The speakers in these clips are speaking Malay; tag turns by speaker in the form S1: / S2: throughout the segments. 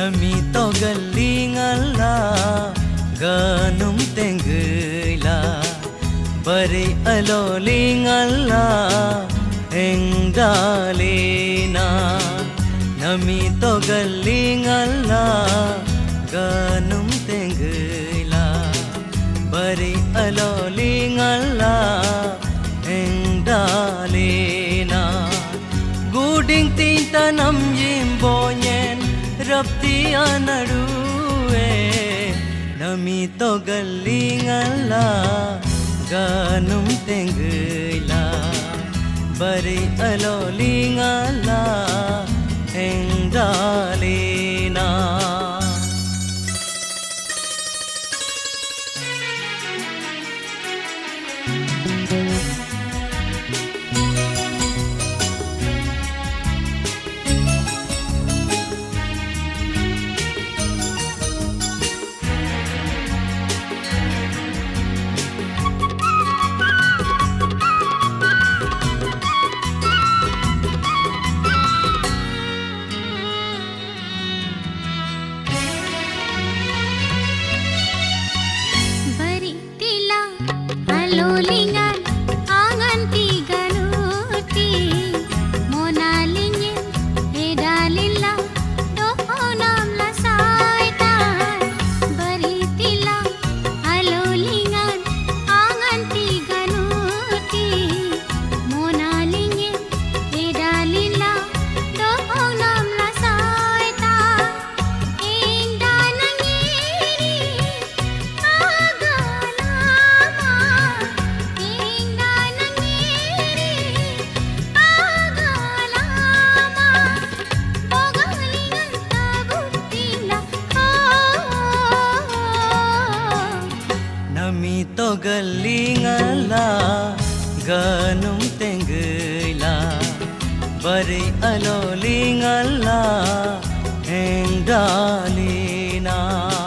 S1: nami to galingala ganum tengela bari alolingala engdalena nami to galingala ganum tengela bari alolingala engdalena guding tintanam yimbonyen rapti anaduwe nami to galingala ganum tengela bari alolingala engdalena
S2: Lolingan angan tiga nuti monalingin edalilla doonam la saitan baritila alolingan angan tiga nuti monalingin edalilla doonam la saitan ingdanangiri
S1: nami to galingala ganum tengela bari alolingala engdalena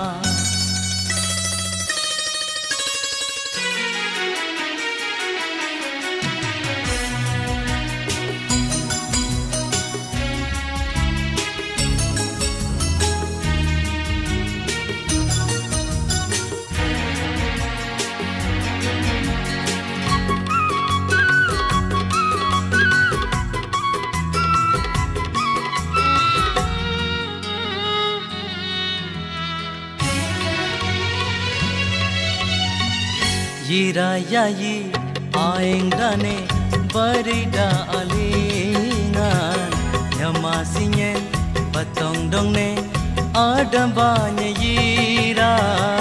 S1: yira yayi aengdane barida alingan yamasinyen patong dongne adambanye yira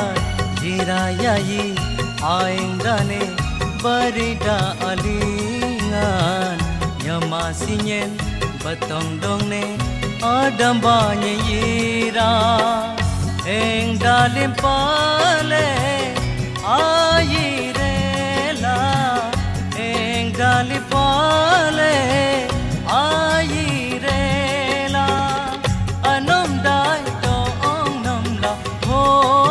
S1: yayi aengdane barida alingan yamasinyen patong dongne adambanye yira engdalim pale ayirela engdali pale ayirela anom dai to ongnom la ho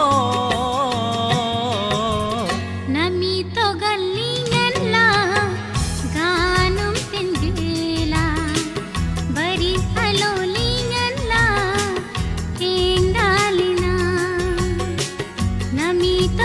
S2: nami to gallingan la ganum tengela bari alolingan la engdalina nami to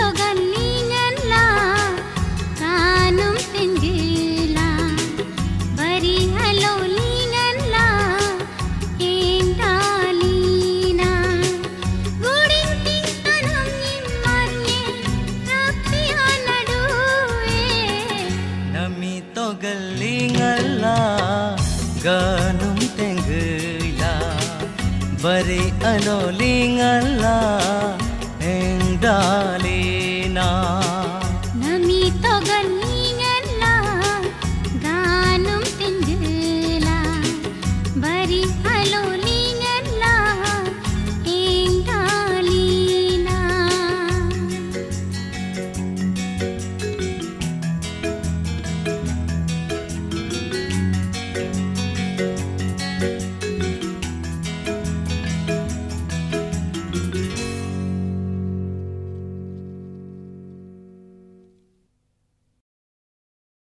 S1: galingala ganum tengela bari alolingala engdal